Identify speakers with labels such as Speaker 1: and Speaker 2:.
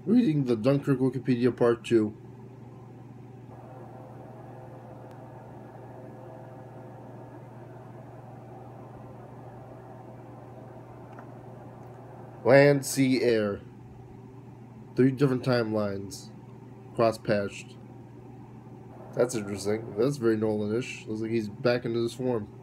Speaker 1: Reading the Dunkirk Wikipedia Part 2. Land, sea, air. 3 different timelines. Cross-patched. That's interesting. That's very Nolan-ish. Looks like he's back into his form.